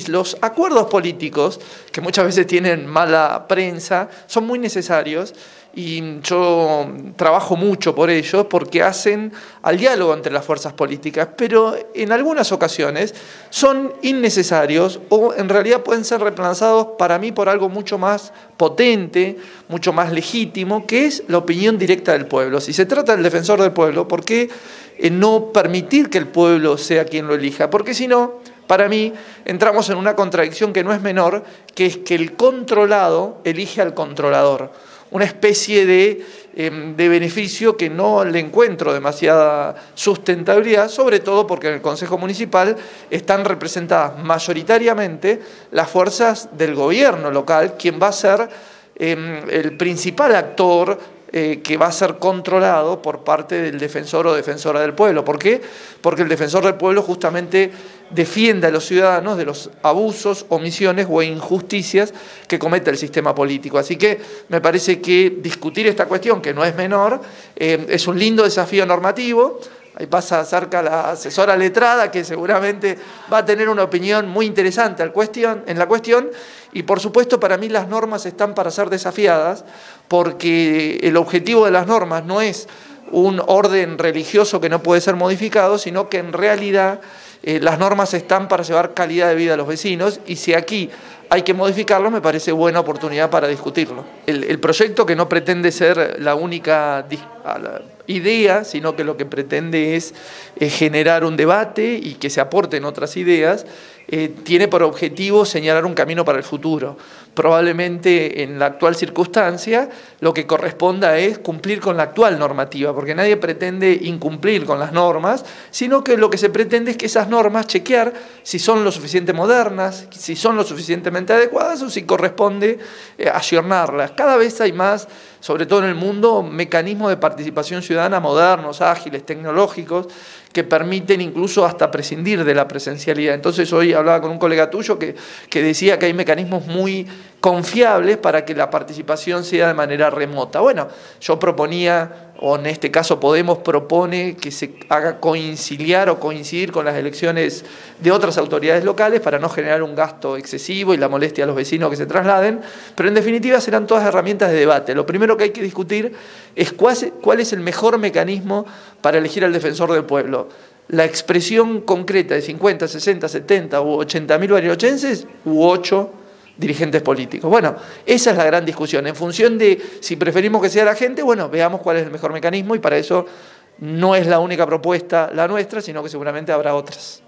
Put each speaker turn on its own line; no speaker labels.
Los acuerdos políticos, que muchas veces tienen mala prensa, son muy necesarios y yo trabajo mucho por ellos porque hacen al diálogo entre las fuerzas políticas, pero en algunas ocasiones son innecesarios o en realidad pueden ser reemplazados para mí por algo mucho más potente, mucho más legítimo, que es la opinión directa del pueblo. Si se trata del defensor del pueblo, ¿por qué no permitir que el pueblo sea quien lo elija? Porque si no, para mí, entramos en una contradicción que no es menor, que es que el controlado elige al controlador. Una especie de beneficio que no le encuentro demasiada sustentabilidad, sobre todo porque en el Consejo Municipal están representadas mayoritariamente las fuerzas del gobierno local, quien va a ser el principal actor que va a ser controlado por parte del defensor o defensora del pueblo. ¿Por qué? Porque el defensor del pueblo justamente defiende a los ciudadanos de los abusos, omisiones o injusticias que comete el sistema político. Así que me parece que discutir esta cuestión, que no es menor, es un lindo desafío normativo. Ahí pasa cerca la asesora letrada, que seguramente va a tener una opinión muy interesante en la cuestión. Y por supuesto, para mí las normas están para ser desafiadas, porque el objetivo de las normas no es un orden religioso que no puede ser modificado, sino que en realidad las normas están para llevar calidad de vida a los vecinos, y si aquí hay que modificarlo, me parece buena oportunidad para discutirlo. El proyecto, que no pretende ser la única idea, sino que lo que pretende es generar un debate y que se aporten otras ideas, tiene por objetivo señalar un camino para el futuro. Probablemente en la actual circunstancia lo que corresponda es cumplir con la actual normativa, porque nadie pretende incumplir con las normas, sino que lo que se pretende es que esas normas chequear si son lo suficiente modernas, si son lo suficientemente adecuadas o si corresponde ayornarlas. Cada vez hay más, sobre todo en el mundo, mecanismos de participación ciudadana modernos, ágiles, tecnológicos, que permiten incluso hasta prescindir de la presencialidad. Entonces hoy hablaba con un colega tuyo que decía que hay mecanismos muy confiables para que la participación sea de manera remota. Bueno, yo proponía, o en este caso Podemos propone, que se haga conciliar o coincidir con las elecciones de otras autoridades locales para no generar un gasto excesivo y la molestia a los vecinos que se trasladen, pero en definitiva serán todas herramientas de debate. Lo primero que hay que discutir es cuál es el mejor mecanismo para elegir al defensor del pueblo. La expresión concreta de 50, 60, 70 u 80.000 barilocheses u 8 dirigentes políticos. Bueno, esa es la gran discusión. En función de si preferimos que sea la gente, bueno, veamos cuál es el mejor mecanismo, y para eso no es la única propuesta la nuestra, sino que seguramente habrá otras.